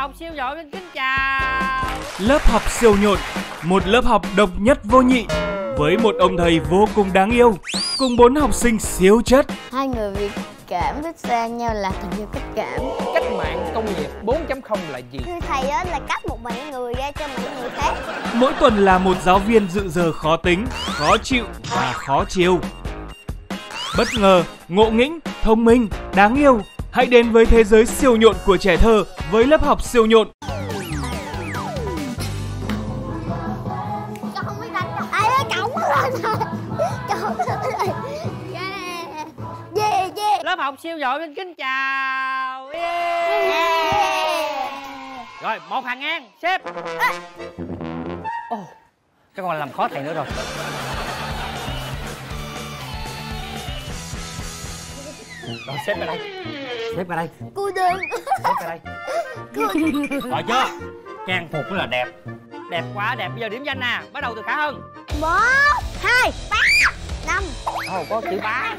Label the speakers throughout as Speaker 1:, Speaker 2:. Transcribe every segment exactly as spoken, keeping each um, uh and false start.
Speaker 1: học siêu nhộn xin kính chào.
Speaker 2: Lớp học siêu nhộn, một lớp học độc nhất vô nhị với một ông thầy vô cùng đáng yêu cùng bốn học sinh siêu chất.
Speaker 3: Hai người Việt cảm thích xa nhau là tình yêu cách cảm.
Speaker 4: Cách mạng công nghiệp bốn chấm không là gì?
Speaker 3: Thưa thầy á, là cách một mọi người ra cho mọi người khác.
Speaker 2: Mỗi tuần là một giáo viên dự giờ khó tính, khó chịu và khó chiều. Bất ngờ, ngộ nghĩnh, thông minh, đáng yêu. Hãy đến với thế giới siêu nhộn của trẻ thơ với lớp học siêu nhộn.
Speaker 3: Con không biết đánh đâu. Ai ơi, cậu lên rồi. Cậu lên. Yeah, yeah.
Speaker 1: Lớp học siêu nhộn xin kính chào. Yeah. Yeah. Rồi, một hàng ngang, xếp. Ồ, oh, các con làm khó thầy nữa rồi. Rồi, xếp vào đây. Xếp vào đây.
Speaker 3: Cô đơn.
Speaker 1: Xếp vào đây. Rồi chưa? Trang phục rất là đẹp. Đẹp quá, đẹp. Bây giờ điểm danh nè. Bắt đầu từ Khả Hân.
Speaker 3: Một, hai, ba, năm.
Speaker 1: Ồ, có chữ bá.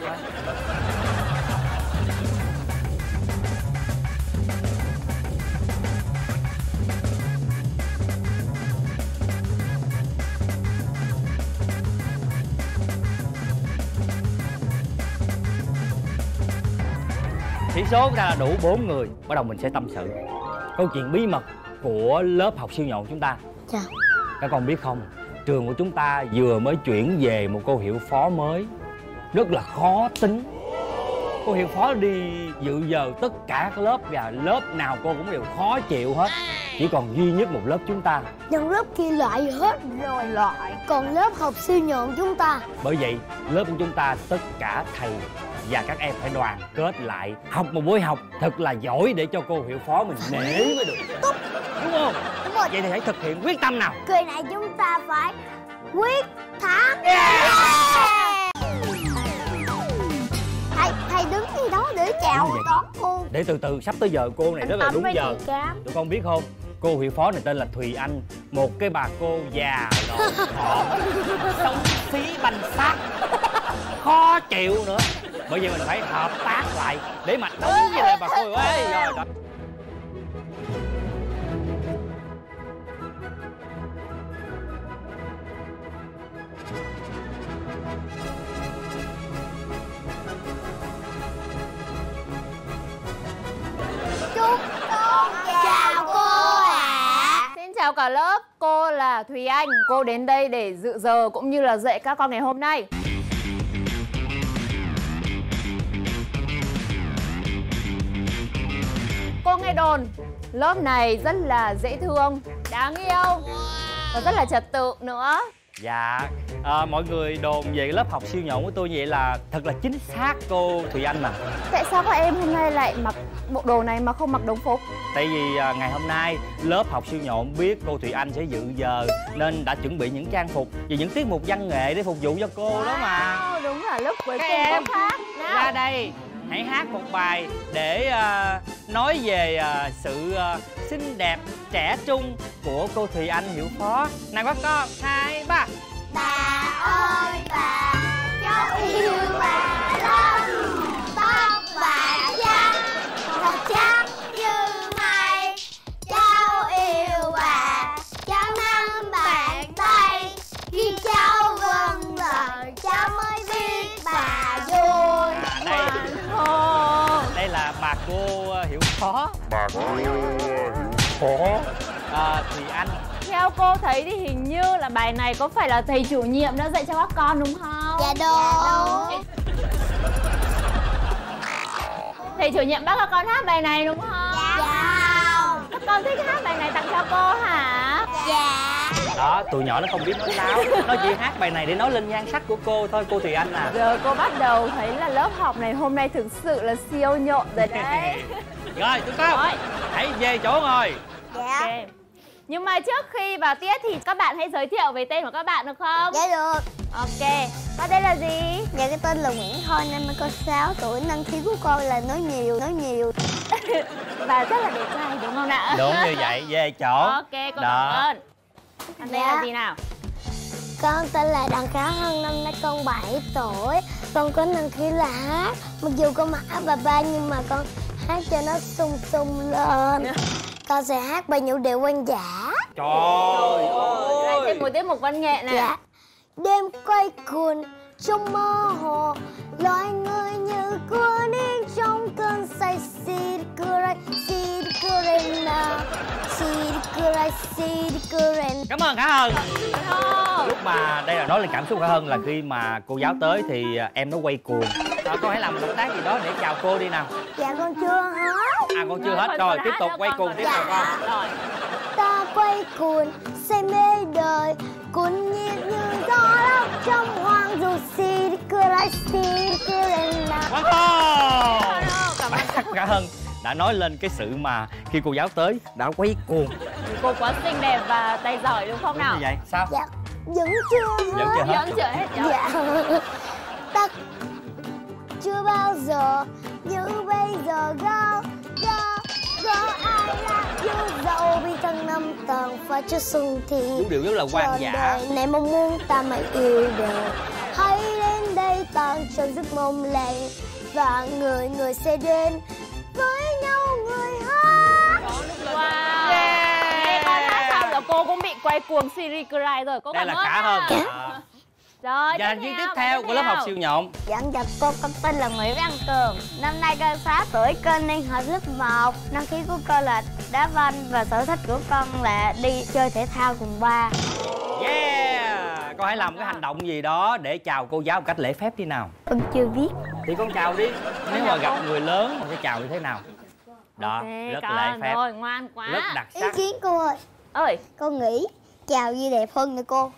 Speaker 1: Chỉ số của ta là đủ bốn người. Bắt đầu mình sẽ tâm sự câu chuyện bí mật của lớp học siêu nhộn chúng ta.
Speaker 3: Chà.
Speaker 1: Các con biết không, trường của chúng ta vừa mới chuyển về một cô hiệu phó mới rất là khó tính. Cô hiệu phó đi dự giờ tất cả các lớp và lớp nào cô cũng đều khó chịu hết. Chỉ còn duy nhất một lớp chúng ta.
Speaker 3: Nhưng lớp kia loại hết rồi loại. Còn lớp học siêu nhộn chúng ta.
Speaker 1: Bởi vậy lớp của chúng ta tất cả thầy và các em phải đoàn kết lại học một buổi học thật là giỏi để cho cô hiệu phó mình nể mới được.
Speaker 3: Tốt.
Speaker 1: Đúng không?
Speaker 3: Đúng rồi.
Speaker 1: Vậy thì hãy thực hiện quyết tâm nào.
Speaker 3: Kỳ này chúng ta phải quyết thắng.
Speaker 1: Yeah.
Speaker 3: Yeah. Thầy, thầy đứng gì đó để chào đón cô.
Speaker 1: Để từ từ, sắp tới giờ cô này rất là đúng giờ. Tụi con biết không, cô hiệu phó này tên là Thùy Anh, một cái bà cô già lọn thọn, sống xí banh xác, khó chịu nữa. Bởi vì mình phải hợp tác lại để mà đúng với lại bà cô ấy. Rồi đó.
Speaker 3: Chúc con chào cô ạ.
Speaker 5: Xin chào cả lớp, cô là Thùy Anh. Cô đến đây để dự giờ cũng như là dạy các con ngày hôm nay. Cô nghe đồn lớp này rất là dễ thương, đáng yêu và rất là trật tự nữa.
Speaker 1: Dạ, à, mọi người đồn về lớp học siêu nhộn của tôi vậy là thật là chính xác cô Thùy Anh mà.
Speaker 5: Tại sao các em hôm nay lại mặc bộ đồ này mà không mặc đồng phục?
Speaker 1: Tại vì à, ngày hôm nay lớp học siêu nhộn biết cô Thùy Anh sẽ dự giờ nên đã chuẩn bị những trang phục và những tiết mục văn nghệ để phục vụ cho cô wow, đó mà.
Speaker 5: Đúng là lớp cuối
Speaker 1: các
Speaker 5: cùng
Speaker 1: em
Speaker 5: có khác. Nào.
Speaker 1: Ra đây, hãy hát một bài để uh, nói về uh, sự uh, xinh đẹp trẻ trung của cô Thùy Anh hiệu phó. Nào các con, hai ba.
Speaker 3: Bà ơi bà, cháu yêu bà lắm. Tóc bà trắng, thật trắng như mây. Cháu yêu bà, cháu nắm bàn tay. Khi cháu vâng lời, cháu mới biết bà vui.
Speaker 1: À, đây, đây là bà cô uh, hiệu phó.
Speaker 6: Bà cô hiệu phó
Speaker 1: à, Thùy Anh.
Speaker 5: Theo cô thấy thì hình như là bài này có phải là thầy chủ nhiệm đã dạy cho các con đúng không?
Speaker 3: Dạ đúng.
Speaker 5: Thầy chủ nhiệm bắt các con hát bài này đúng không?
Speaker 3: Dạ.
Speaker 5: Các con thích hát bài này tặng cho cô hả?
Speaker 3: Dạ.
Speaker 1: Đó, tụi nhỏ nó không biết nói láo. Nó chỉ hát bài này để nói lên nhan sắc của cô thôi, cô Thùy Anh à.
Speaker 5: Giờ cô bắt đầu thấy là lớp học này hôm nay thực sự là siêu nhộn rồi đấy.
Speaker 1: Rồi, tụi con
Speaker 5: Rồi.
Speaker 1: hãy về chỗ ngồi.
Speaker 3: Dạ.
Speaker 5: Okay. Nhưng mà trước khi vào tiết thì các bạn hãy giới thiệu về tên của các bạn được không?
Speaker 3: Dạ được.
Speaker 5: Ok. Con tên là gì?
Speaker 3: Dạ cái tên là Nguyễn Thôi, năm nay con sáu tuổi. Năng khiếu của con là nói nhiều, nói nhiều.
Speaker 5: Và rất là đẹp trai đúng không ạ?
Speaker 1: Đúng như vậy, về chỗ.
Speaker 5: Ok, con cảm ơn. Con tên
Speaker 3: Dạ.
Speaker 5: là gì nào?
Speaker 3: Con tên là Đặng Khả Hân, năm nay con bảy tuổi. Con có năng khiếu là hát. Mặc dù con mặc áo bà ba nhưng mà con hát cho nó sung sung lên. Con sẽ hát bài nhũ điệu quan giả.
Speaker 1: Trời ơi.
Speaker 5: Lại thêm một tiết mục văn nghệ này.
Speaker 3: Dạ. Đêm quay cuồng trong mơ hồ, loài người như cuốn in trong cơn say. Sirikurai, sirikurai na, sirikurai, sirikurai.
Speaker 1: Cảm ơn Khả Hân. Lúc mà đây là nói lên cảm xúc Khả Hân là khi mà cô giáo tới thì em nó quay cuồng. À, con hãy làm một động tác gì đó để chào cô đi nào.
Speaker 3: Dạ con chưa hết.
Speaker 1: À con chưa hết rồi, tiếp tục quay cuồng tiếp tục con.
Speaker 5: Rồi.
Speaker 3: Ta quay cuồng say mê đời, cuốn nhiệt như gió lốc trong hoang du. Sirikurai, sirikurai na.
Speaker 1: Quá ngon. Cảm ơn Khả Hân đã nói lên cái sự mà khi cô giáo tới đã quay cuồng.
Speaker 5: Cô quá xinh đẹp và tay giỏi đúng không nào?
Speaker 1: Như vậy sao?
Speaker 3: Dạ vẫn chưa hết.
Speaker 1: Vẫn chưa hết.
Speaker 5: Vẫn chưa hết rồi.
Speaker 3: Dạ. Ta chưa bao giờ như bây giờ go go go ai là yêu dẫu vì tháng năm tầng phải cho xuân thì
Speaker 1: Vũ điệu rất là hoang dã.
Speaker 3: đời này mong muốn ta mãi yêu đời. Hãy đến đây tan trong giấc mộng lạnh và người người sẽ đến với nhau người hát.
Speaker 5: Wow. Yeah. Con hát xong là cô cũng bị quay cuồng Sirikurai rồi. Cô
Speaker 1: Đây
Speaker 5: cảm
Speaker 1: là
Speaker 5: ơn
Speaker 1: Khả
Speaker 5: ạ.
Speaker 1: Hân.
Speaker 5: Rồi,
Speaker 1: Và thành viên tiếp theo của lớp học siêu nhộn.
Speaker 3: Dạ chào cô, con tên là Nguyễn Văn Cường. Năm nay con sáu tuổi, con đang học lớp một. Năng khiếu của con là đá banh và sở thích của con là đi chơi thể thao cùng ba.
Speaker 1: Yeah. Con hãy làm cái hành động gì đó để chào cô giáo một cách lễ phép đi nào.
Speaker 3: Con chưa biết.
Speaker 1: Thì con chào đi. Nếu mà gặp người lớn con sẽ chào như thế nào? Đó,
Speaker 5: Okay,
Speaker 1: rất
Speaker 5: con,
Speaker 1: lễ phép.
Speaker 5: rồi, ngoan quá.
Speaker 1: Rất đặc
Speaker 3: Ý
Speaker 1: sắc.
Speaker 3: kiến cô ơi,
Speaker 5: Ơi,
Speaker 3: con nghĩ chào gì đẹp hơn nè cô.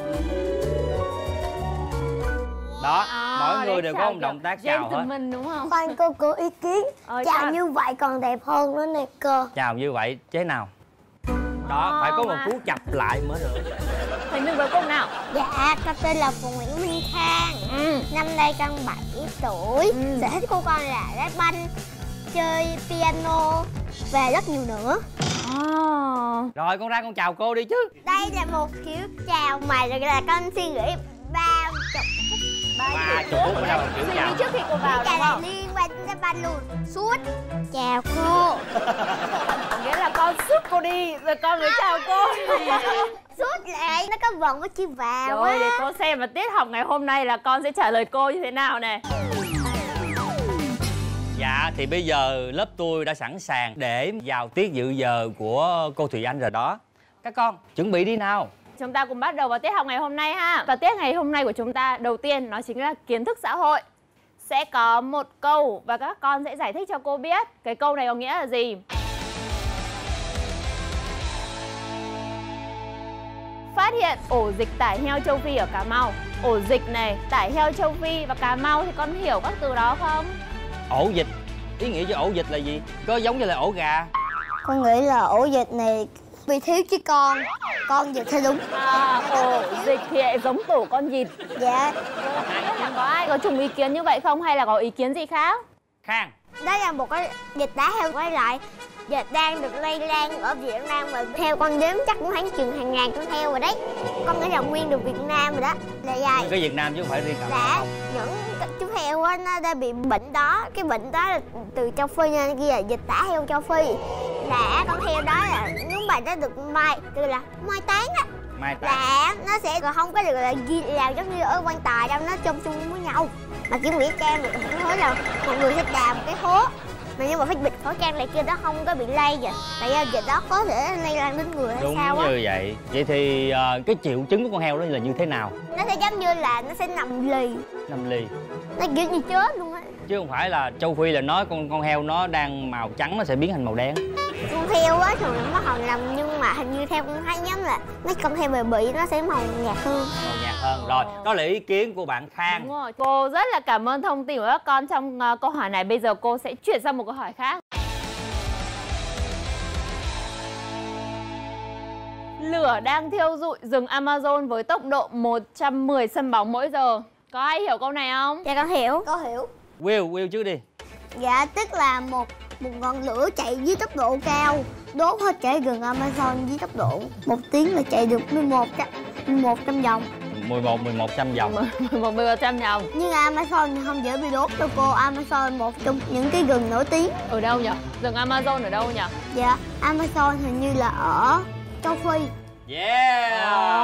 Speaker 1: Đó,
Speaker 5: à,
Speaker 1: mỗi người
Speaker 5: để
Speaker 1: đều có
Speaker 5: chào
Speaker 1: một động tác
Speaker 5: kiểu
Speaker 1: chào hết.
Speaker 5: gentleman đúng không?
Speaker 3: Khoan cô có ý kiến.
Speaker 5: Ờ,
Speaker 3: chào
Speaker 5: chào.
Speaker 3: như vậy còn đẹp hơn nữa nè cô.
Speaker 1: Chào như vậy thế nào? Đó, phải có một cú chập lại mới được.
Speaker 5: Thành viên cuối cùng nào?
Speaker 3: Dạ, con tên là Phùng Nguyễn Minh Khang.
Speaker 5: Ừ.
Speaker 3: Năm nay con bảy tuổi.
Speaker 5: Ừ.
Speaker 3: Sở thích của con là đá banh, chơi piano và rất nhiều nữa.
Speaker 5: Oh.
Speaker 1: Rồi con ra con chào cô đi chứ.
Speaker 3: Đây là một kiểu chào mà là con suy nghĩ ba chục phút.
Speaker 1: Ba chục phút ở đâu là kiểu
Speaker 5: Suy
Speaker 1: chào.
Speaker 5: nghĩ trước khi cô vào
Speaker 3: Chào
Speaker 5: đúng
Speaker 3: là
Speaker 5: không?
Speaker 3: liên quan đến đá banh luôn. Suốt. Chào cô.
Speaker 5: Nghĩa là con sức cô đi rồi con mới chào cô.
Speaker 3: Suốt lại nó có vần có chữ vào
Speaker 5: Rồi để
Speaker 3: á.
Speaker 5: cô xem mà tiết học ngày hôm nay là con sẽ trả lời cô như thế nào nè.
Speaker 1: Dạ, thì bây giờ lớp tôi đã sẵn sàng để vào tiết dự giờ của cô Thùy Anh rồi đó. Các con chuẩn bị đi nào.
Speaker 5: Chúng ta cùng bắt đầu vào tiết học ngày hôm nay ha. Và tiết ngày hôm nay của chúng ta đầu tiên nó chính là kiến thức xã hội. Sẽ có một câu và các con sẽ giải thích cho cô biết cái câu này có nghĩa là gì. Phát hiện ổ dịch tả heo châu Phi ở Cà Mau. Ổ dịch này, tả heo châu Phi và Cà Mau thì con hiểu các từ đó không?
Speaker 1: Ổ dịch, ý nghĩa cho ổ dịch là gì? Có giống như là ổ gà.
Speaker 3: Con nghĩ là ổ dịch này bị thiếu chứ con. Con dịch thì đúng.
Speaker 5: À, ổ dịch thì lại giống tổ con vịt.
Speaker 3: Dạ.
Speaker 5: Có ai có chung ý kiến như vậy không hay là có ý kiến gì khác?
Speaker 1: Khang.
Speaker 3: Đây là một cái dịch tả heo quay lại. Dịch đang được lây lan ở Việt Nam và theo con đếm chắc cũng khoảng chừng hàng ngàn con heo rồi đấy. Con nghĩ là nguyên được Việt Nam rồi đó. Là dài.
Speaker 1: Cái Việt Nam chứ không phải riêng Cà Mau
Speaker 3: Đã
Speaker 1: không?
Speaker 3: những chú heo á nó đã bị bệnh đó. Cái bệnh đó là từ châu Phi nha, ghi là dịch tả heo châu Phi. Là con heo đó là những bệnh đó được mai từ là mai tán á.
Speaker 1: Mai ta.
Speaker 3: Là nó sẽ còn không có được là ghi là giống như ở quan tài đâu, nó chung chung với nhau. Mà kiểu nghĩa trang được cái hố là một người sẽ đào một cái hố mà nhưng mà phải bịt khẩu trang lại kia đó không có bị lây dịch. Tại vì dịch đó có thể lây lan đến người hay
Speaker 1: Đúng
Speaker 3: sao á.
Speaker 1: như vậy. Vậy thì uh, cái triệu chứng của con heo đó là như thế nào?
Speaker 3: Nó sẽ giống như là nó sẽ nằm lì,
Speaker 1: Nằm lì.
Speaker 3: nó kiểu như chết luôn á.
Speaker 1: Chứ không phải là châu Phi là nói con con heo nó đang màu trắng nó sẽ biến thành màu đen.
Speaker 3: Con heo á thường nó màu nằm nhưng mà hình như theo con thấy nhóm là mấy con heo bề bỉ nó sẽ màu nhạt hơn.
Speaker 1: Màu nhạt hơn. Rồi, đó là ý kiến của bạn Khang.
Speaker 5: Đúng rồi. Cô rất là cảm ơn thông tin của các con trong uh, câu hỏi này. Bây giờ cô sẽ chuyển sang một câu hỏi khác. Lửa đang thiêu rụi rừng Amazon với tốc độ một trăm mười sân bóng mỗi giờ. Có ai hiểu câu này không?
Speaker 3: Dạ con hiểu. Con hiểu.
Speaker 1: Will, Will trước đi.
Speaker 3: Dạ tức là một một ngọn lửa chạy với tốc độ cao đốt hết cả rừng Amazon với tốc độ một tiếng là chạy được mười một trăm vòng.
Speaker 1: mười một, mười một trăm vòng.
Speaker 5: mười một, mười một trăm vòng.
Speaker 3: Nhưng Amazon thì không dễ bị đốt đâu cô. Amazon một trong những cái rừng nổi tiếng.
Speaker 5: Ở đâu nhỉ? Rừng Amazon ở đâu nhỉ?
Speaker 3: Dạ, Amazon hình như là ở châu Phi.
Speaker 1: Yeah.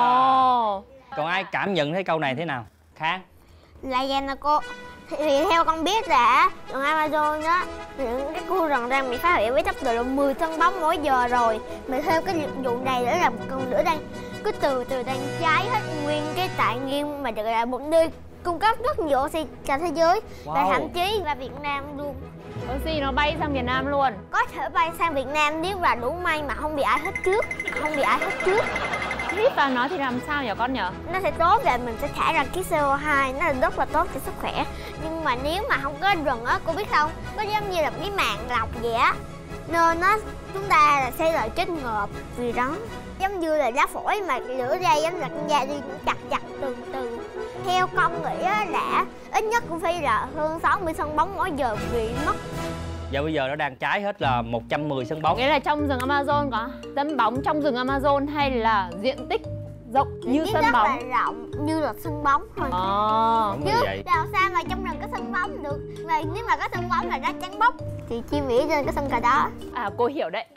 Speaker 5: Oh.
Speaker 1: Còn ai cảm nhận thấy câu này thế nào? Khang.
Speaker 3: Là vậy nè cô. Thì, thì theo con biết là rừng Amazon á, những cái khu rừng đang bị phá hủy với tốc độ là mười cân bóng mỗi giờ rồi. Mà theo cái vụ này nữa là một con lửa đang cứ từ từ đang cháy hết nguyên cái tài nguyên mà được là một nơi cung cấp rất nhiều oxy cho thế giới. Wow. Và thậm chí là Việt Nam luôn.
Speaker 5: Oxy nó bay sang Việt Nam luôn.
Speaker 3: Có thể bay sang Việt Nam nếu là đủ may mà không bị ai hết trước. Không bị ai hết trước.
Speaker 5: Hít vào nó thì làm sao nhỉ con nhỉ?
Speaker 3: Nó sẽ tốt và mình sẽ thải ra khí xê o hai, nó là rất là tốt cho sức khỏe. Nhưng mà nếu mà không có rừng á, cô biết không, có giống như là cái mạng lọc vậy á, nên nó chúng ta là sẽ lại chết ngợp vì đó. Giống như là lá phổi mà lửa ra giống là con da đi cũng chặt chặt từ từ. Theo con nghĩ á là ít nhất cũng phải là hơn sáu mươi sân bóng mỗi giờ bị mất.
Speaker 1: Giờ bây giờ nó đang cháy hết là một trăm mười sân bóng.
Speaker 5: Nghĩa là trong rừng Amazon có sân bóng trong rừng Amazon hay là diện tích rộng như sân bóng?
Speaker 3: Rất là rộng như là sân bóng thôi.
Speaker 5: Ồ.
Speaker 3: Chứ làm sao mà trong rừng có sân bóng được? Và nếu mà có sân bóng là nó trắng bóc thì chi mỹ trên cái sân cờ đó.
Speaker 5: À cô hiểu đấy.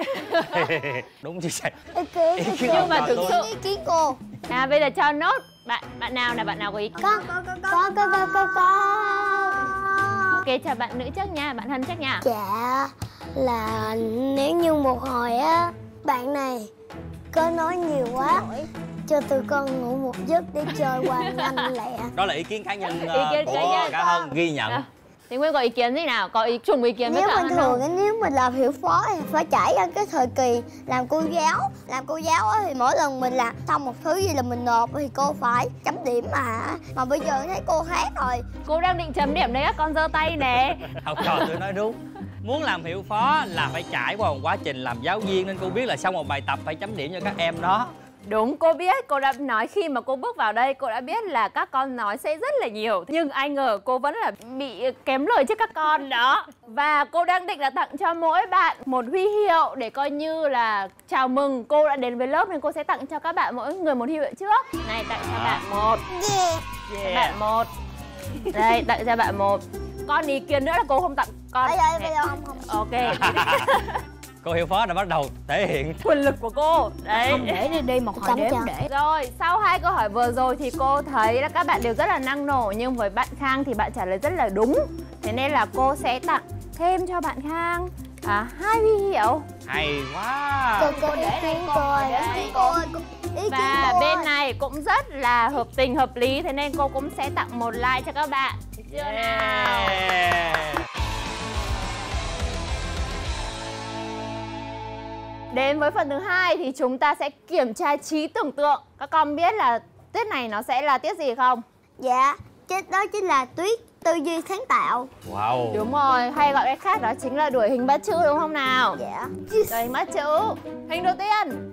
Speaker 1: Đúng chứ sao?
Speaker 5: Nhưng mà thực sự
Speaker 3: ý kiến cô.
Speaker 5: À bây giờ cho nốt bạn bạn nào là bạn nào có ý kiến?
Speaker 3: Con con con con con con con con.
Speaker 5: Ok, chào bạn nữ trước nha, bạn thân trước nha.
Speaker 3: Dạ là nếu như một hồi á bạn này có nói nhiều quá cho tụi con ngủ một giấc để chơi qua nhanh lẹ.
Speaker 1: Đó là ý kiến cá nhân uh,
Speaker 5: Ý kiến
Speaker 1: của
Speaker 5: cá nhân.
Speaker 1: cả Hân ghi nhận.
Speaker 5: À, thì Nguyên có ý kiến gì nào? Có ý chung ý kiến với
Speaker 3: Nếu
Speaker 5: cả
Speaker 3: bình
Speaker 5: Hân
Speaker 3: thường
Speaker 5: không?
Speaker 3: nếu mình làm hiệu phó thì phải trải qua cái thời kỳ làm cô giáo. Làm cô giáo á thì mỗi lần mình làm xong một thứ gì là mình nộp thì cô phải chấm điểm mà. Mà bây giờ thấy cô hát rồi.
Speaker 5: Cô đang định chấm điểm đấy các con giơ tay nè.
Speaker 1: Học trò tôi nói đúng. Muốn làm hiệu phó là phải trải qua một quá trình làm giáo viên, nên cô biết là sau một bài tập phải chấm điểm cho các em đó.
Speaker 5: Đúng, cô biết, cô đã nói khi mà cô bước vào đây cô đã biết là các con nói sẽ rất là nhiều. Nhưng ai ngờ cô vẫn là bị kém lời trước các con đó. Và cô đang định là tặng cho mỗi bạn một huy hiệu để coi như là chào mừng cô đã đến với lớp, nên cô sẽ tặng cho các bạn mỗi người một huy hiệu trước. Này, tặng cho bạn một.
Speaker 3: Yeah.
Speaker 5: Yeah. Bạn một. Đây, tặng cho bạn một. Con ý kiến nữa là cô không tặng con.
Speaker 3: Bây giờ, bây giờ không không.
Speaker 5: Ok.
Speaker 1: Cô hiệu phó đã bắt đầu thể hiện
Speaker 5: quyền lực của cô. Đấy.
Speaker 3: Không để đi đi một hồi đếm để.
Speaker 5: Rồi, sau hai câu hỏi vừa rồi thì cô thấy là các bạn đều rất là năng nổ, nhưng với bạn Khang thì bạn trả lời rất là đúng. Thế nên là cô sẽ tặng thêm cho bạn Khang à, hai huy hiệu.
Speaker 1: hay quá.
Speaker 3: Cô cô để ý cô ơi, ý kiến cô ơi.
Speaker 5: Và bên này cũng rất là hợp tình hợp lý, thế nên cô cũng sẽ tặng một like cho các bạn. Được chưa nào? Đến với phần thứ hai thì chúng ta sẽ kiểm tra trí tưởng tượng. Các con biết là tiết này nó sẽ là tiết gì không?
Speaker 3: Dạ, tiết đó chính là tiết tư duy sáng tạo.
Speaker 1: Wow.
Speaker 5: Đúng rồi, hay gọi cách khác đó chính là đuổi hình bắt chữ, đúng không nào?
Speaker 3: Dạ.
Speaker 5: Đuổi hình bắt chữ. Hình đầu tiên.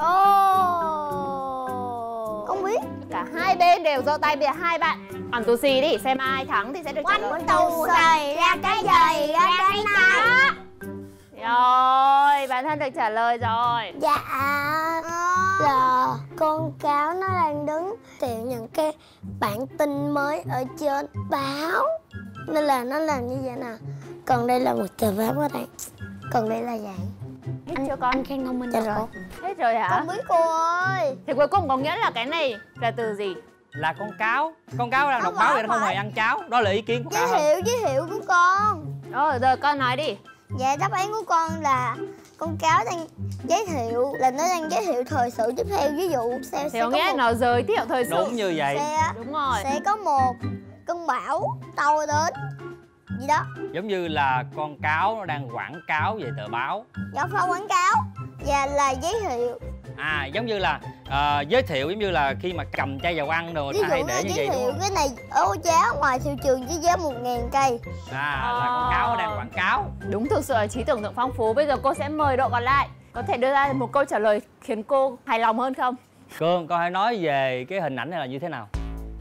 Speaker 3: Oh. Không biết.
Speaker 5: Cả hai bên đều giơ tay, bây giờ hai bạn ăn tù xì đi, xem ai thắng thì sẽ được trả lời.
Speaker 3: Quanh tù xì ra cái giày ra cái nắp.
Speaker 5: Rồi, bạn thân được trả lời rồi.
Speaker 3: Dạ là con cáo nó đang đứng tìm những cái bản tin mới ở trên báo, nên là nó làm như vậy nè. Còn đây là một tờ báo ở đây. Còn đây là vậy.
Speaker 5: Hết chưa con?
Speaker 3: Anh khen thông minh rồi. Rồi.
Speaker 5: Hết rồi hả?
Speaker 3: Không biết cô ơi.
Speaker 5: Thì cuối cùng có nghĩa là cái này là từ gì?
Speaker 1: Là con cáo. Con cáo đang đọc báo vậy nó không hề ăn cháo. Đó là ý kiến của cả
Speaker 3: Giới
Speaker 1: Hân.
Speaker 3: thiệu, giới thiệu của con.
Speaker 5: Rồi, rồi con nói đi.
Speaker 3: Dạ, đáp án của con là con cáo đang giới thiệu, là nó đang giới thiệu thời sự tiếp theo. Ví dụ sẽ,
Speaker 5: Thì
Speaker 3: sẽ
Speaker 5: có
Speaker 3: có
Speaker 5: nghĩa
Speaker 3: một,
Speaker 5: nó giới thiệu thời sự.
Speaker 1: Đúng như vậy.
Speaker 3: sẽ,
Speaker 5: Đúng rồi.
Speaker 3: sẽ có một cơn bão tàu đến gì đó.
Speaker 1: Giống như là con cáo nó đang quảng cáo về tờ báo.
Speaker 3: Dạ, phải quảng cáo và là giới thiệu.
Speaker 1: À, giống như là uh, giới thiệu, giống như là khi mà cầm chai dầu ăn rồi
Speaker 3: Ví
Speaker 1: ta
Speaker 3: dụ
Speaker 1: hay
Speaker 3: như
Speaker 1: để như
Speaker 3: giới
Speaker 1: vậy
Speaker 3: thiệu
Speaker 1: đúng không?
Speaker 3: cái này ở giá ngoài thị trường với giá một ngàn cây.
Speaker 1: À, là con cáo nó đang quảng cáo.
Speaker 5: Đúng, thực sự là trí tưởng tượng phong phú. Bây giờ cô sẽ mời đội còn lại. Có thể đưa ra một câu trả lời khiến cô hài lòng hơn không?
Speaker 1: Cương, con hãy nói về cái hình ảnh này là như thế nào?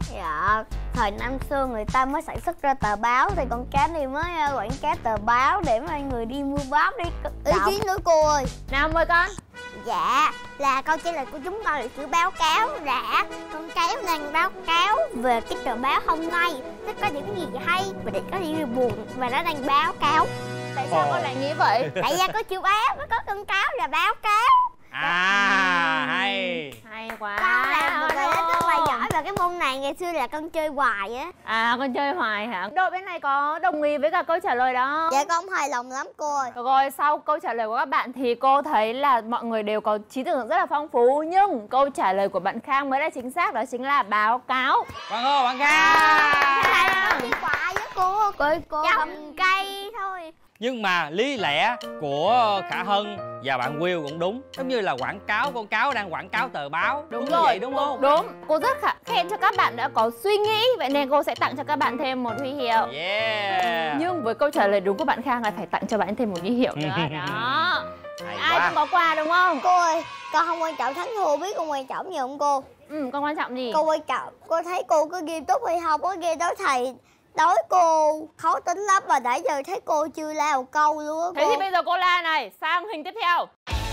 Speaker 3: Dạ, thời năm xưa người ta mới sản xuất ra tờ báo thì con cá này mới quảng cáo tờ báo để mọi người đi mua báo đi ý kiến nữa cô ơi.
Speaker 5: Nào mời con.
Speaker 3: Dạ, là câu trả lời của chúng con là chữ báo cáo. Dạ, con cáo đang báo cáo về cái tờ báo hôm nay nó có điểm gì hay và để có điểm gì buồn và nó đang báo cáo.
Speaker 5: Tại sao con lại nghĩ vậy?
Speaker 3: Tại ra có chữ báo mới có con cáo là báo cáo.
Speaker 1: À, hay.
Speaker 5: Hay quá.
Speaker 3: Con là một người rất là giỏi về cái môn này, ngày xưa là con chơi hoài á.
Speaker 5: À, con chơi hoài hả? Đội bên này có đồng ý với cả câu trả lời đó?
Speaker 3: Dạ con hài lòng lắm cô ơi.
Speaker 5: Rồi, sau câu trả lời của các bạn thì cô thấy là mọi người đều có trí tưởng rất là phong phú. Nhưng câu trả lời của bạn Khang mới là chính xác, đó chính là báo cáo.
Speaker 1: Vâng ơi, bạn Khang.
Speaker 3: Cái này là con đi hoài với cô. Cô cô trồng cây thôi.
Speaker 1: Nhưng mà lý lẽ của Khả Hân và bạn Will cũng đúng. Giống như là quảng cáo, con cáo đang quảng cáo tờ báo.
Speaker 5: Đúng,
Speaker 1: đúng
Speaker 5: rồi,
Speaker 1: vậy đúng không?
Speaker 5: Đúng. Cô rất khả khen cho các bạn đã có suy nghĩ. Vậy nên cô sẽ tặng cho các bạn thêm một huy hiệu.
Speaker 1: Yeah.
Speaker 5: Nhưng với câu trả lời đúng của bạn Khang là phải tặng cho bạn thêm một huy hiệu nữa. Đó.
Speaker 1: Hay
Speaker 5: Ai
Speaker 1: quá.
Speaker 5: cũng có quà đúng không?
Speaker 3: Cô ơi, con không quan trọng thắng thua, biết con quan trọng gì không cô?
Speaker 5: Ừ, con quan trọng gì?
Speaker 3: Cô quan trọng, cô thấy cô có nghiêm túc hay không, có ghê đối thầy đối cô khó tính lắm mà nãy giờ thấy cô chưa la một câu luôn á cô.
Speaker 5: Thế thì bây giờ cô la này, sang hình tiếp theo.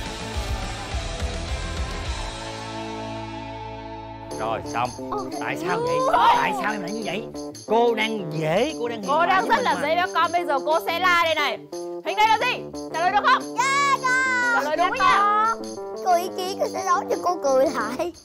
Speaker 1: Rồi xong. Tại sao vậy? Tại sao em lại như vậy? Cô đang dễ, cô đang hiền
Speaker 5: Cô
Speaker 1: hòa
Speaker 5: đang
Speaker 1: với
Speaker 5: rất
Speaker 1: mình
Speaker 5: là
Speaker 1: mà.
Speaker 5: dễ với con, bây giờ cô sẽ la đây này. Hình đây là gì? Trả lời được không?
Speaker 3: Dạ con.
Speaker 5: Trả lời đúng
Speaker 3: Dạ
Speaker 5: nha.
Speaker 3: Cô ý kiến cô sẽ nói cho cô cười lại.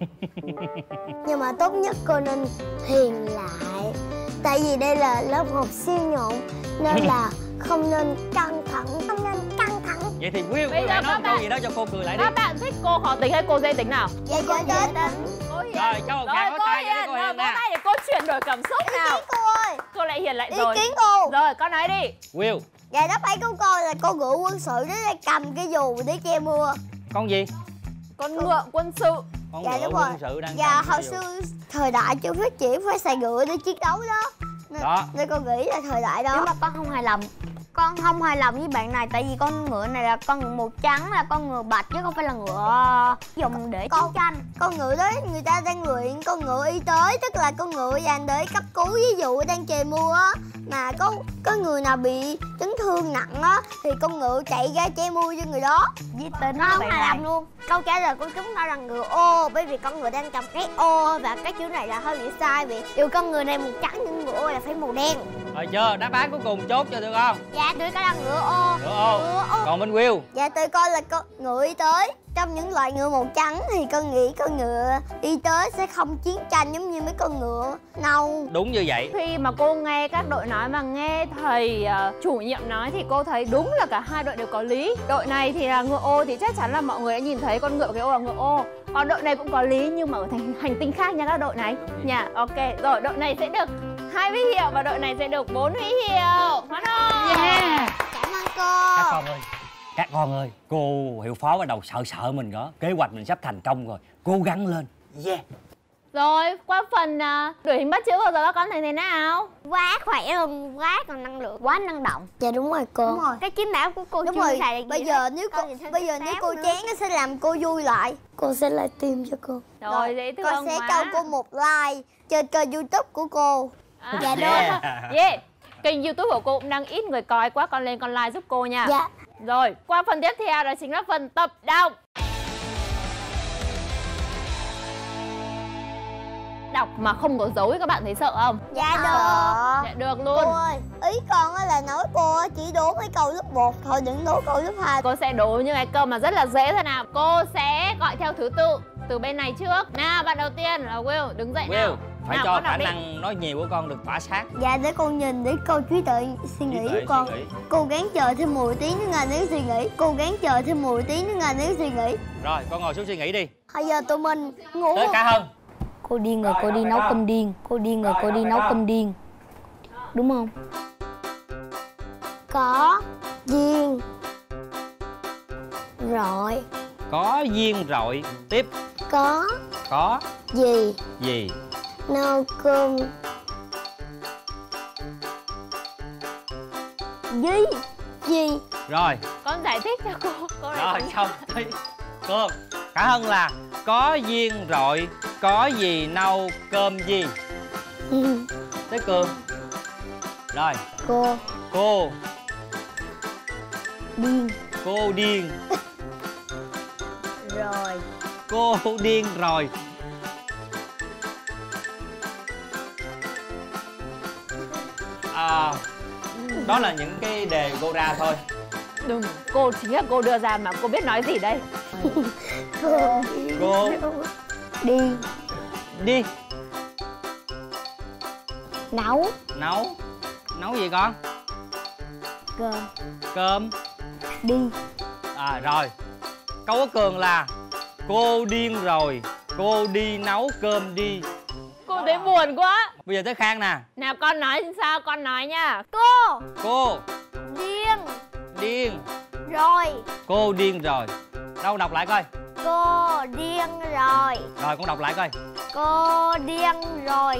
Speaker 3: Nhưng mà tốt nhất cô nên hiền lại. Tại vì đây là lớp học siêu nhộn nên là không nên căng thẳng, không nên căng thẳng.
Speaker 1: Vậy thì Will,
Speaker 5: Bây
Speaker 1: Will
Speaker 5: giờ
Speaker 1: hãy nói
Speaker 5: các
Speaker 1: một câu
Speaker 5: bạn-
Speaker 1: gì đó cho cô cười lại đi.
Speaker 5: Các bạn thích cô khó tính hay cô dễ tính nào?
Speaker 3: Dạ cô dễ tính.
Speaker 5: Cô hiền.
Speaker 1: Rồi, cho một tràng vỗ tay cho cô
Speaker 5: Rồi,
Speaker 1: Hiền
Speaker 5: vỗ
Speaker 1: nè.
Speaker 5: tay để cô chuyển đổi cảm xúc
Speaker 3: Ý
Speaker 5: nào.
Speaker 3: kiến cô ơi.
Speaker 5: Cô lại hiền lại
Speaker 3: Ý
Speaker 5: rồi.
Speaker 3: kiến cô.
Speaker 5: Rồi, con nói đi.
Speaker 1: Will,
Speaker 3: Dạ đáp án của cô là con ngựa quân sự đến đây cầm cái dù để che mưa.
Speaker 1: con gì?
Speaker 5: Con ngựa quân sự.
Speaker 1: Con
Speaker 3: Dạ
Speaker 1: ngựa
Speaker 3: đúng rồi.
Speaker 1: quân sự đang
Speaker 3: Dạ
Speaker 1: cầm
Speaker 3: hồi
Speaker 1: cái dù.
Speaker 3: xưa thời đại chưa phát triển phải xài ngựa để chiến đấu đó. Nên,
Speaker 1: Đó.
Speaker 3: nên con nghĩ là thời đại đó. Nhưng mà con không hài lòng. Con không hài lòng với bạn này tại vì con ngựa này là con ngựa màu trắng, là con ngựa bạch chứ không phải là ngựa dùng để chiến tranh. Con ngựa đó người ta đang luyện con ngựa y tế, tức là con ngựa dành để cấp cứu ví dụ đang trời mưa á, mà có có người nào bị chấn thương nặng á thì con ngựa chạy ra che mưa cho người đó.
Speaker 5: Di tính
Speaker 3: Không
Speaker 5: bạn
Speaker 3: hài
Speaker 5: này.
Speaker 3: lòng luôn. Câu trả lời của chúng ta là ngựa ô, bởi vì con ngựa đang cầm cái ô và cái chữ này là hơi bị sai vì điều con ngựa này màu trắng nhưng ngựa ô là phải màu đen.
Speaker 1: Rồi chưa? Đáp án cuối cùng chốt cho được không?
Speaker 3: Dạ tụi con là ngựa ô.
Speaker 1: Ngựa ô.
Speaker 3: Ngựa ô.
Speaker 1: Còn bên Will,
Speaker 3: Dạ tụi con là con ngựa y tế. Trong những loại ngựa màu trắng thì con nghĩ con ngựa y tế sẽ không chiến tranh giống như mấy con ngựa nâu.
Speaker 1: đúng như vậy.
Speaker 5: Khi mà cô nghe các đội nói mà nghe thầy uh, chủ nhiệm nói thì cô thấy đúng là cả hai đội đều có lý. Đội này thì là ngựa ô thì chắc chắn là mọi người đã nhìn thấy con ngựa cái ô là ngựa ô. Còn đội này cũng có lý nhưng mà ở thành hành tinh khác nha các đội này. Nha, ok. Rồi đội này sẽ được hai huy hiệu và đội này sẽ được bốn huy hiệu. Hoan hô.
Speaker 1: Yeah.
Speaker 3: Cảm ơn cô.
Speaker 1: Các con ơi, các con ơi, cô hiệu phó bắt đầu sợ sợ mình đó. Kế hoạch mình sắp thành công rồi, cố gắng lên. Yeah.
Speaker 5: Rồi, qua phần uh, đuổi hình bắt chước vừa rồi các con thấy thế nào?
Speaker 3: Quá khỏe luôn, quá còn năng lượng, quá năng động. Dạ đúng rồi cô. Đúng rồi. Cái chiếc não của cô
Speaker 7: Đúng
Speaker 3: chưa
Speaker 7: rồi.
Speaker 3: xài được
Speaker 7: Bây
Speaker 3: gì
Speaker 7: giờ
Speaker 3: hết.
Speaker 7: nếu
Speaker 3: Con
Speaker 7: cô
Speaker 3: nhìn thấy
Speaker 7: bây giờ
Speaker 3: cái
Speaker 7: nếu
Speaker 3: táo
Speaker 7: cô
Speaker 3: nữa.
Speaker 7: chán nó sẽ làm cô vui lại. Cô sẽ lại tim cho cô.
Speaker 5: Rồi, dễ thương
Speaker 7: Con sẽ
Speaker 5: quá.
Speaker 7: cho cô một like trên kênh YouTube của cô.
Speaker 5: À,
Speaker 3: Dạ
Speaker 1: Yeah.
Speaker 5: yeah. Kênh YouTube của cô cũng đang ít người coi quá, con lên con like giúp cô nha.
Speaker 3: Dạ.
Speaker 5: Rồi, qua phần tiếp theo đó chính là phần tập đọc. Đọc mà không có dấu thì các bạn thấy sợ không?
Speaker 3: Dạ được.
Speaker 5: Dạ được
Speaker 7: Cô
Speaker 5: luôn.
Speaker 7: ơi, ý con á là nói cô á chỉ đố mấy câu lớp một thôi, đừng đố câu lớp hai.
Speaker 5: Cô sẽ đố những cái câu mà rất là dễ thôi nào. Cô sẽ gọi theo thứ tự từ bên này trước. Nào, bạn đầu tiên là Will, đứng dậy nào.
Speaker 1: Will, phải
Speaker 5: Nào,
Speaker 1: cho
Speaker 5: con đọc
Speaker 1: khả
Speaker 5: đi.
Speaker 1: năng nói nhiều của con được tỏa sáng.
Speaker 7: Dạ để con nhìn để câu trí tuệ suy nghĩ
Speaker 1: Trí tuệ
Speaker 7: của con.
Speaker 1: suy nghĩ.
Speaker 7: Cố gắng chờ thêm mười tiếng nữa ngài nếu suy nghĩ. Cố gắng chờ thêm mười tiếng nữa ngài nếu suy nghĩ.
Speaker 1: Rồi, con ngồi xuống suy nghĩ đi.
Speaker 7: Bây giờ tụi mình ngủ.
Speaker 1: Tới Khả Hân.
Speaker 8: Cô điên rồi, cô đi nấu cơm điên. Cô điên rồi, cô đi nấu cơm điên. Đúng không?
Speaker 3: Có
Speaker 7: Duyên.
Speaker 3: rồi.
Speaker 1: Có duyên rọi. Tiếp.
Speaker 3: Có
Speaker 1: Có
Speaker 3: gì
Speaker 1: gì?
Speaker 3: nấu cơm.
Speaker 7: Gì?
Speaker 3: Gì
Speaker 1: Rồi,
Speaker 5: Con giải thích cho cô. Cô này
Speaker 1: rồi
Speaker 5: cũng-
Speaker 1: xong. Tới cô. Khả Hân là Có duyên rồi, có gì nấu cơm gì? Tới Cường. Rồi.
Speaker 8: Cô.
Speaker 1: Cô.
Speaker 8: Điên.
Speaker 1: Cô điên.
Speaker 8: Rồi.
Speaker 1: Cô điên rồi. À, đó là những cái đề cô ra thôi.
Speaker 5: Đừng, cô chính là cô đưa ra mà cô biết nói gì đây?
Speaker 8: Cô.
Speaker 1: Cô.
Speaker 8: Đi.
Speaker 1: Đi.
Speaker 8: Nấu.
Speaker 1: Nấu. Nấu gì con?
Speaker 8: Cơm.
Speaker 1: Cơm.
Speaker 8: Đi.
Speaker 1: À rồi. Câu của Cường là cô điên rồi, cô đi nấu cơm đi.
Speaker 5: Cô thấy buồn quá.
Speaker 1: Bây giờ tới Khang nè.
Speaker 5: Nào con nói sao, con nói nha.
Speaker 7: Cô.
Speaker 1: Cô.
Speaker 7: Điên.
Speaker 1: Điên.
Speaker 7: Rồi.
Speaker 1: Cô điên rồi. Đâu đọc lại coi.
Speaker 7: Cô điên rồi.
Speaker 1: Rồi con đọc lại coi.
Speaker 7: Cô điên rồi.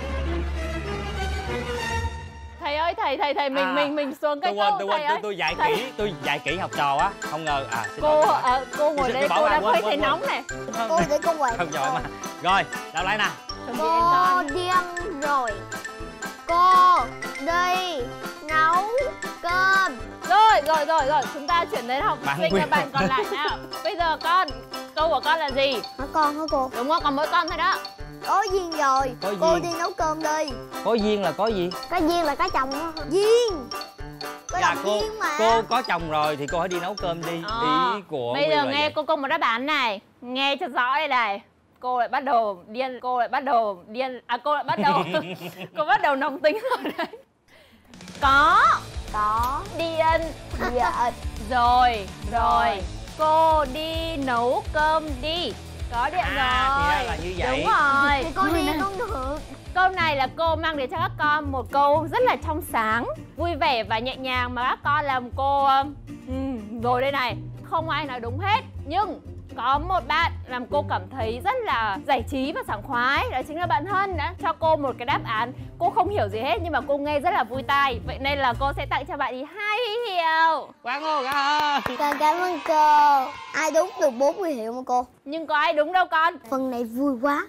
Speaker 5: Thầy ơi, thầy thầy thầy mình
Speaker 1: À,
Speaker 5: mình mình xuống cái
Speaker 1: tôi quên
Speaker 5: câu
Speaker 1: tôi
Speaker 5: thầy
Speaker 1: quên tôi,
Speaker 5: ơi.
Speaker 1: tôi dạy
Speaker 5: Thầy.
Speaker 1: kỹ tôi dạy kỹ học trò á, không ngờ à xin
Speaker 5: Cô
Speaker 1: lỗi, xin lỗi.
Speaker 5: ờ, cô ngồi
Speaker 1: Tôi
Speaker 5: đây
Speaker 1: xin
Speaker 5: cô
Speaker 1: bảo
Speaker 5: đang
Speaker 1: quên,
Speaker 5: hơi
Speaker 1: quên,
Speaker 5: thấy
Speaker 1: quên.
Speaker 5: nóng này.
Speaker 7: Cô để cô quậy.
Speaker 1: Không giỏi mà. Rồi đọc lại nè.
Speaker 7: Cô điên rồi. Cô đi nấu cơm.
Speaker 5: Rồi rồi rồi rồi, chúng ta chuyển đến học
Speaker 1: Bạn
Speaker 5: sinh
Speaker 1: Quyên.
Speaker 5: và bạn còn lại nào. Bây giờ con, câu của con là gì?
Speaker 7: Hả con hả cô?
Speaker 5: Đúng không? Còn mỗi con thôi đó.
Speaker 7: Có duyên rồi.
Speaker 1: Có
Speaker 7: Cô
Speaker 1: duyên.
Speaker 7: đi nấu cơm đi.
Speaker 1: Có duyên là có gì?
Speaker 7: Có duyên là có chồng đó. Duyên. Có
Speaker 1: Dạ
Speaker 7: đồng
Speaker 1: cô
Speaker 7: duyên mà.
Speaker 1: cô có chồng rồi thì cô hãy đi nấu cơm đi.
Speaker 5: Ờ,
Speaker 1: Ý của
Speaker 5: bây
Speaker 1: Quyên
Speaker 5: giờ
Speaker 1: là
Speaker 5: nghe
Speaker 1: vậy.
Speaker 5: cô câu một đáp án này. Nghe cho rõ đây này. Cô lại bắt đầu điên, cô lại bắt đầu điên. À cô lại bắt đầu cô bắt đầu nóng tính rồi đấy. Có.
Speaker 7: Có.
Speaker 5: Điên.
Speaker 7: Dạ.
Speaker 5: Rồi, rồi. Cô đi nấu cơm đi. Có điện
Speaker 1: À, thì ra
Speaker 5: rồi.
Speaker 1: là như vậy.
Speaker 5: Đúng rồi.
Speaker 7: Thì cô đi không được.
Speaker 5: Câu này là cô mang đến cho các con một câu rất là trong sáng, vui vẻ và nhẹ nhàng mà các con làm cô ừ, rồi đây này, không ai nói đúng hết. Nhưng có một bạn làm cô cảm thấy rất là giải trí và sảng khoái. Đó chính là bạn Hân đã cho cô một cái đáp án. Cô không hiểu gì hết nhưng mà cô nghe rất là vui tai. Vậy nên là cô sẽ tặng cho bạn ý hai huy hiệu.
Speaker 1: Quán ô cả.
Speaker 7: Con cảm ơn cô. Ai đúng được bốn mươi hiệu mà cô.
Speaker 5: Nhưng có ai đúng đâu con.
Speaker 7: Phần này vui quá.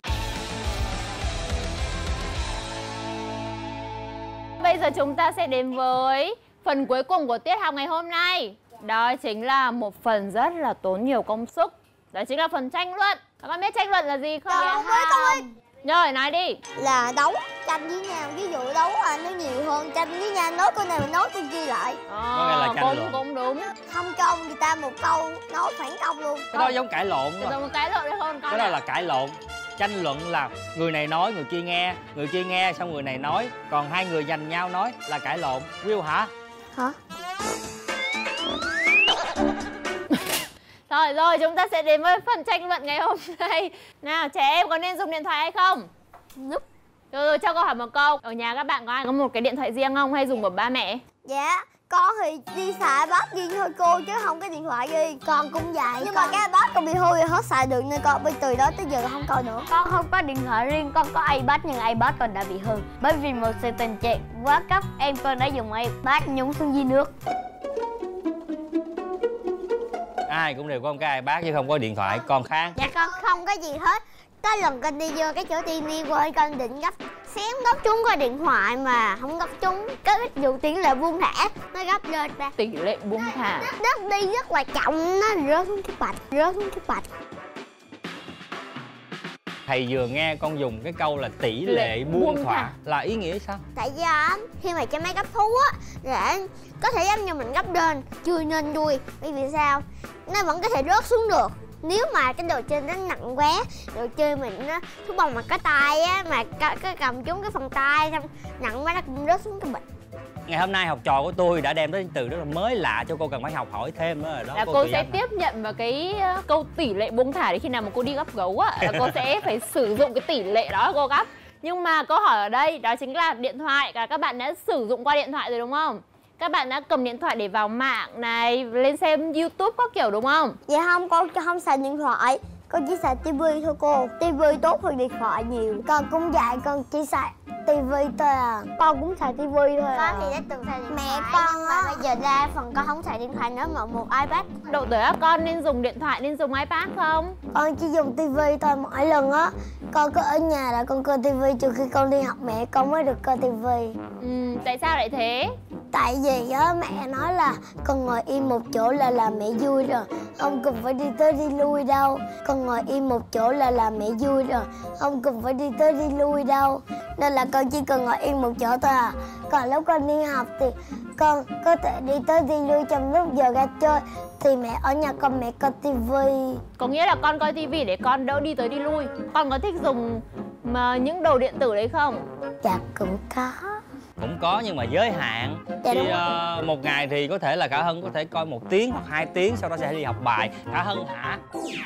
Speaker 5: Bây giờ chúng ta sẽ đến với phần cuối cùng của tiết học ngày hôm nay. Đó chính là một phần rất là tốn nhiều công sức. Đó chính là phần tranh luận. Các con biết tranh luận là gì không?
Speaker 7: Dạ, không biết, không biết.
Speaker 5: Rồi, nói đi.
Speaker 7: Là đấu tranh với nhau. Ví dụ đấu là nó nhiều hơn. Tranh với nhau, nói câu này mình nói câu kia lại.
Speaker 1: Có nghĩa là
Speaker 5: Ờ,
Speaker 1: tranh
Speaker 5: cũng,
Speaker 1: luận.
Speaker 5: cũng đúng.
Speaker 7: Không công người ta một câu nói phản công luôn.
Speaker 1: Cái đó giống cãi lộn
Speaker 5: Rồi
Speaker 1: mà.
Speaker 5: một cái lộn đấy không con
Speaker 1: Cái đó
Speaker 5: ạ?
Speaker 1: là cãi lộn. Tranh luận là người này nói, người kia nghe, người kia nghe xong người này nói, còn hai người giành nhau nói là cãi lộn. Will hả?
Speaker 7: Hả?
Speaker 5: Rồi rồi, chúng ta sẽ đến với phần tranh luận ngày hôm nay. Nào, trẻ em có nên dùng điện thoại hay không?
Speaker 7: Giúp.
Speaker 5: Rồi rồi, cho câu hỏi một câu. Ở nhà các bạn có ai có một cái điện thoại riêng không hay dùng của ba mẹ?
Speaker 7: Dạ. Con thì đi xài iPad riêng thôi cô, chứ không có điện thoại gì. Con cũng vậy. Nhưng con... mà cái iPad con bị hư rồi hết xài được nên con bây từ đó tới giờ không coi nữa.
Speaker 8: Con không có điện thoại riêng, con có iPad nhưng iPad con đã bị hư. Bởi vì một sự tình trạng quá cấp, em con đã dùng iPad nhúng xuống dưới nước.
Speaker 1: Ai cũng đều có một cái iPad chứ không có điện thoại. Còn Khang?
Speaker 7: Dạ con không có gì hết. Cái lần con đi vô cái chỗ tivi qua con định gấp xém gấp trúng qua điện thoại mà không gấp trúng. Cái vụ tỷ lệ buông thả nó gấp lên ra.
Speaker 5: Tỷ lệ buông thả.
Speaker 7: Đất đi rất là chậm, nó rớt xuống cái bạch, rớt xuống cái bạch.
Speaker 1: Thầy vừa nghe con dùng cái câu là tỷ lệ buông thỏa là ý nghĩa sao?
Speaker 7: Tại do khi mà cho máy gấp thú á, để có thể giống như mình gấp lên chưa nên đuôi. Bởi vì sao? Nó vẫn có thể rớt xuống được. Nếu mà cái đồ chơi nó nặng quá, đồ chơi mình nó thú bông mà có tay á, mà cái cầm trúng cái phần tay xong nặng quá nó cũng rớt xuống cái bịch.
Speaker 1: Ngày hôm nay học trò của tôi đã đem tới từ rất là mới lạ cho cô, cần phải học hỏi thêm nữa rồi đó.
Speaker 5: Là
Speaker 1: cô,
Speaker 5: cô
Speaker 1: Thùy
Speaker 5: sẽ
Speaker 1: Anh.
Speaker 5: tiếp nhận vào cái uh, câu tỷ lệ buông thả để khi nào mà cô đi gấp gấu á, là cô sẽ phải sử dụng cái tỷ lệ đó cô gấp. Nhưng mà câu hỏi ở đây đó chính là điện thoại, cả các bạn đã sử dụng qua điện thoại rồi đúng không? Các bạn đã cầm điện thoại để vào mạng này, lên xem YouTube các kiểu đúng không?
Speaker 7: Dạ không, con không xài điện thoại. Con chỉ xài tivi thôi cô. Tivi tốt hơn điện thoại nhiều. Con cũng vậy, con chỉ xài tivi thôi à.
Speaker 8: Con cũng xài tivi thôi à.
Speaker 7: Con thì đã từng xài điện thoại. Mẹ con mà bây giờ đa phần con không xài điện thoại nữa mà một iPad.
Speaker 5: Độ tuổi các con nên dùng điện thoại, nên dùng iPad không?
Speaker 7: Con chỉ dùng tivi thôi, mỗi lần á con có ở nhà là con coi tivi, trừ khi con đi học mẹ con mới được coi tivi.
Speaker 5: Ừ, tại sao lại thế?
Speaker 7: Tại vì á mẹ nói là con ngồi yên một chỗ là làm mẹ vui rồi, không cần phải đi tới đi lui đâu. Con ngồi yên một chỗ là làm mẹ vui rồi, không cần phải đi tới đi lui đâu. Nên là con chỉ cần ngồi yên một chỗ thôi à. Còn lúc con đi học thì con có thể đi tới đi lui trong lúc giờ ra chơi, thì mẹ ở nhà con mẹ coi tivi.
Speaker 5: Có nghĩa là con coi tivi để con đỡ đi tới đi lui. Con có thích dùng mà những đồ điện tử đấy không?
Speaker 7: Dạ cũng có.
Speaker 1: Cũng có nhưng mà giới hạn.
Speaker 7: Dạ,
Speaker 1: Thì
Speaker 7: đúng
Speaker 1: uh, một ngày thì có thể là Khả Hân có thể coi một tiếng hoặc hai tiếng, sau đó sẽ đi học bài. Khả Hân hả?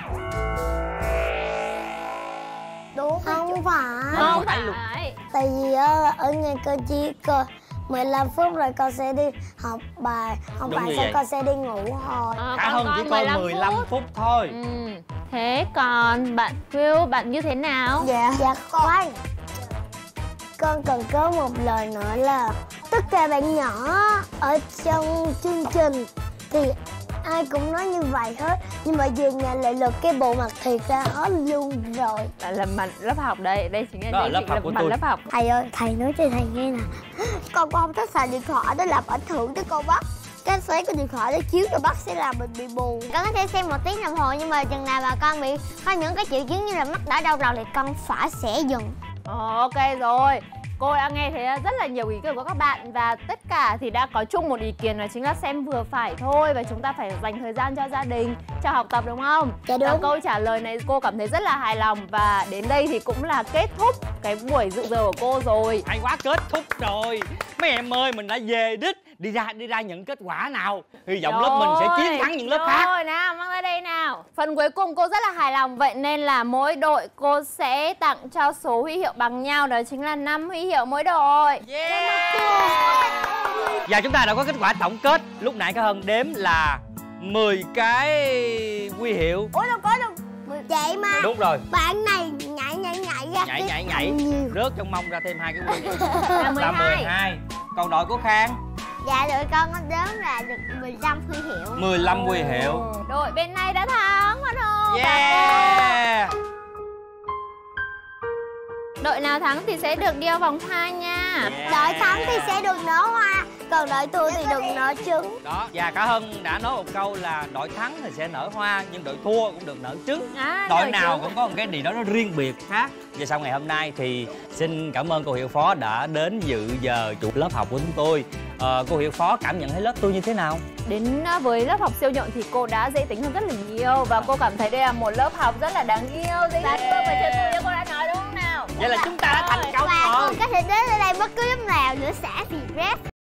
Speaker 7: Đúng không phải.
Speaker 5: Không
Speaker 1: phải luôn.
Speaker 5: phải.
Speaker 7: Tại vì á, ở nhà con chỉ coi mười lăm phút rồi con sẽ đi học bài. Học
Speaker 1: Đúng
Speaker 7: bài
Speaker 1: như
Speaker 7: xong
Speaker 1: vậy.
Speaker 7: con sẽ đi ngủ thôi.
Speaker 5: À,
Speaker 1: Khả
Speaker 5: con
Speaker 1: Hân chỉ coi mười lăm phút thôi.
Speaker 5: Ừ. Thế còn bạn Will, bạn như thế nào?
Speaker 7: Dạ, dạ khoan. Con cần có một lời nữa là tất cả bạn nhỏ ở trong chương trình thì ai cũng nói như vậy hết, nhưng mà về nhà lại lật cái bộ mặt thiệt ra hết luôn rồi.
Speaker 5: Bạn là mặt lớp học đây, đây chính là
Speaker 1: Đó là
Speaker 5: đây
Speaker 1: lớp
Speaker 5: chính
Speaker 1: học
Speaker 5: là
Speaker 1: của
Speaker 5: mặt
Speaker 1: tôi.
Speaker 5: lớp học.
Speaker 7: Thầy ơi, thầy nói cho thầy nghe nè. Con không thích xài điện thoại, nó làm ảnh hưởng tới con mắt. Cái sáng cái điện thoại nó chiếu cho mắt sẽ làm mình bị mù. Con có thể xem một tiếng đồng hồ, nhưng mà chừng nào mà con bị có những cái triệu chứng như là mắt đã đau đầu thì con phải sẽ dừng.
Speaker 5: Ok rồi. Cô đã nghe thấy rất là nhiều ý kiến của các bạn và tất cả thì đã có chung một ý kiến là chính là xem vừa phải thôi, và chúng ta phải dành thời gian cho gia đình, cho học tập, đúng không?
Speaker 7: Dạ đúng.
Speaker 5: Và câu trả lời này cô cảm thấy rất là hài lòng, và đến đây thì cũng là kết thúc cái buổi dự giờ của cô rồi.
Speaker 1: Hay quá, kết thúc rồi. Mấy em ơi, mình đã về đích. Đi ra đi ra những kết quả nào. Hy vọng lớp mình sẽ chiến thắng những lớp khác.
Speaker 5: Rồi nào, mang ra đây nào. Phần cuối cùng cô rất là hài lòng, vậy nên là mỗi đội cô sẽ tặng cho số huy hiệu bằng nhau, đó chính là năm huy hiệu mỗi đội.
Speaker 1: Yeah. Và chúng ta đã có kết quả tổng kết. Lúc nãy Khả Hân đếm là mười cái huy hiệu.
Speaker 7: Ủa đâu có đâu. Vậy mà
Speaker 1: Đúng rồi.
Speaker 7: bạn này nhảy nhảy nhảy ra.
Speaker 1: Nhảy nhảy nhảy. Rớt trong mông ra thêm hai cái huy hiệu.
Speaker 5: Là mười
Speaker 1: Là mười
Speaker 5: hai.
Speaker 1: hai. Còn đội của Khang?
Speaker 7: Dạ đội con có đếm là được mười lăm huy hiệu.
Speaker 1: mười lăm huy hiệu.
Speaker 5: Đội bên này đã thắng, Hoan hô.
Speaker 1: Yeah.
Speaker 5: Đội nào thắng thì sẽ được đeo vòng hoa nha.
Speaker 1: Yeah.
Speaker 7: Đội thắng thì sẽ được nở hoa, còn đội thua thì được nở trứng.
Speaker 1: Đó, và Khả Hân đã nói một câu là đội thắng thì sẽ nở hoa, nhưng đội thua cũng được nở trứng.
Speaker 5: À,
Speaker 1: Đội
Speaker 5: nở
Speaker 1: nào
Speaker 5: trứng.
Speaker 1: cũng có một cái gì đó nó riêng biệt khác. Và sau ngày hôm nay thì xin cảm ơn cô hiệu phó đã đến dự giờ chủ lớp học của chúng tôi. Ờ, cô hiệu phó cảm nhận thấy lớp tôi như thế nào?
Speaker 5: Đến với lớp học siêu nhộn thì cô đã dễ tính hơn rất là nhiều, và cô cảm thấy đây là một lớp học rất là đáng yêu, dễ thương và chân thực như cô đã nói, đúng không nào?
Speaker 1: Vậy là chúng ta đã thành công
Speaker 7: Và
Speaker 1: rồi.
Speaker 7: con có thể đến ở đây bất cứ lúc nào nữa, xả thì rap.